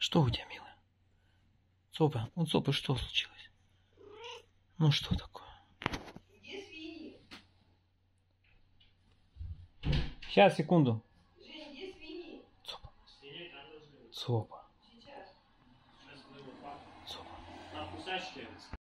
Что у тебя, милая? Цопа, у Цопы что случилось? Ну что такое? Где свиньи? Сейчас, секунду. Жень, где свиньи? Цопа. Свиней там должны быть. Цопа. Сейчас. Сейчас мы его папу. Цопа. На кусачке.